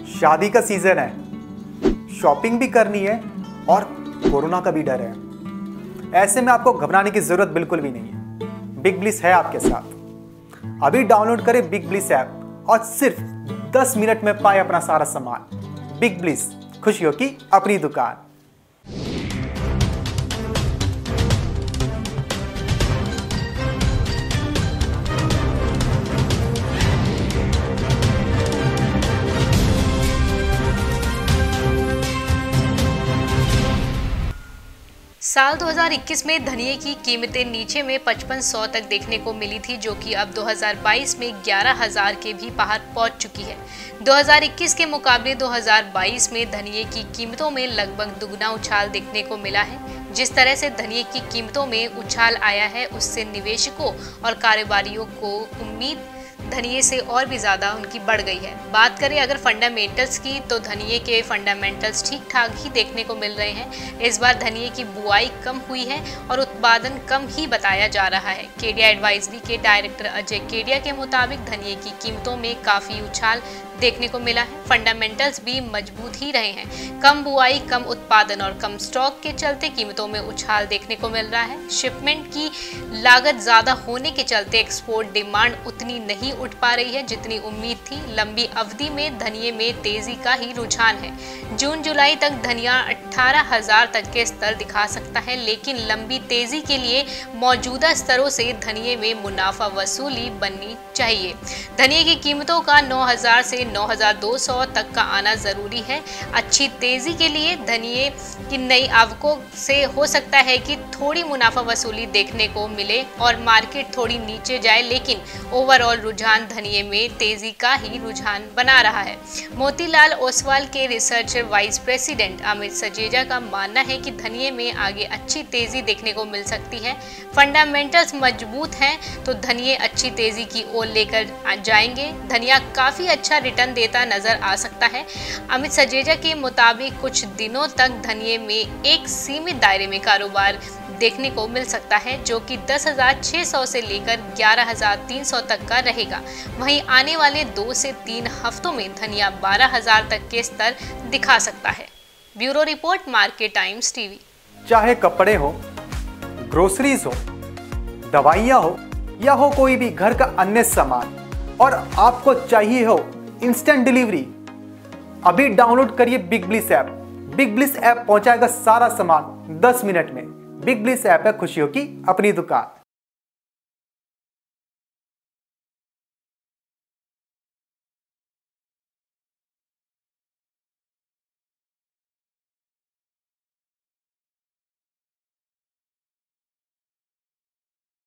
शादी का सीजन है, शॉपिंग भी करनी है और कोरोना का भी डर है। ऐसे में आपको घबराने की जरूरत बिल्कुल भी नहीं है। बिग ब्लिस है आपके साथ। अभी डाउनलोड करें बिग ब्लिस ऐप और सिर्फ 10 मिनट में पाए अपना सारा सामान। बिग ब्लिस, खुशियों की अपनी दुकान। साल 2021 में धनिये की कीमतें नीचे में 5500 तक देखने को मिली थी, जो कि अब 2022 में 11,000 के भी पार पहुंच चुकी है। 2021 के मुकाबले 2022 में धनिये की कीमतों में लगभग दुगना उछाल देखने को मिला है। जिस तरह से धनिये की कीमतों में उछाल आया है, उससे निवेशकों और कारोबारियों को उम्मीद धनिये से और भी ज़्यादा उनकी बढ़ गई है। बात करें अगर फंडामेंटल्स की, तो धनिये के फंडामेंटल्स ठीक ठाक ही देखने को मिल रहे हैं। इस बार धनिये की बुआई कम हुई है और उत्पादन कम ही बताया जा रहा है। केडिया एडवाइजरी के डायरेक्टर अजय केडिया के मुताबिक धनिये की कीमतों में काफ़ी उछाल देखने को मिला है। फंडामेंटल्स भी मजबूत ही रहे हैं। कम बुआई, कम उत्पादन और कम स्टॉक के चलते कीमतों में उछाल देखने को मिल रहा है। शिपमेंट की लागत ज़्यादा होने के चलते एक्सपोर्ट डिमांड उतनी नहीं उठ पा रही है जितनी उम्मीद थी। लंबी अवधि में धनिये में तेजी का ही रुझान है। जून जुलाई तक धनिया 18,000 तक के स्तर दिखा सकता है, लेकिन लंबी तेजी के लिए मौजूदा स्तरों से धनिये में मुनाफा वसूली बननी चाहिए। धनिये की कीमतों का 9,000 से 9,200 तक का आना जरूरी है। अच्छी तेजी के लिए धनिये की नई आवकों से हो सकता है कि थोड़ी मुनाफा वसूली देखने को मिले और मार्केट थोड़ी नीचे जाए, लेकिन ओवरऑल रुझान धनिये में तेजी का ही रुझान बना रहा है। मोतीलाल ओसवाल के researcher vice president Amit Sajeja का मानना है कि धनिये में आगे अच्छी तेजी देखने को मिल सकती है। फंडामेंटल्स मजबूत हैं तो धनिये अच्छी तेजी की ओर लेकर जाएंगे। धनिया काफी अच्छा रिटर्न देता नजर आ सकता है। अमित सजेजा के मुताबिक कुछ दिनों तक धनिये में एक सीमित दायरे में कारोबार देखने को मिल सकता है, जो कि 10,600 से लेकर 11,300 तक का रहेगा। वहीं आने वाले 2 से 3 हफ्तों में धनिया 12,000 तक के स्तर दिखा सकता है। Bureau report, market times TV. चाहे कपड़े हो, ग्रोसरीज हो, दवाइयाँ हो या हो कोई भी घर का अन्य सामान, और आपको चाहिए हो इंस्टेंट डिलीवरी, अभी डाउनलोड करिए big bliss app. Big bliss app पहुंचाएगा सारा सामान 10 मिनट में। बिग ब्लिस ऐप है खुशियों की अपनी दुकान।